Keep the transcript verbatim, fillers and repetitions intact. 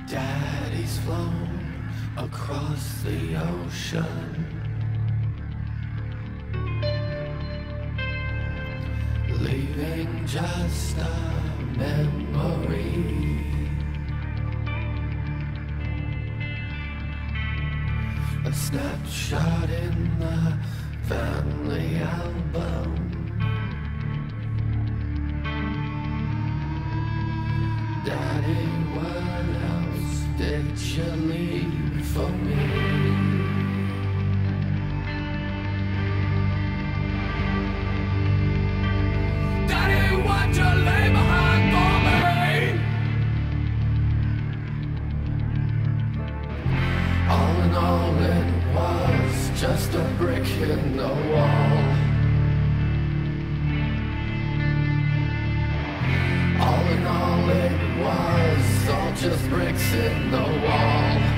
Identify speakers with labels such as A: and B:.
A: Daddy's flown across the ocean, leaving just a memory, a snapshot in the family album. Daddy, what else did you leave for me? Daddy, what you leave behind for me? All in all, it was just a brick in the wall. All in all, it was all just bricks in the wall.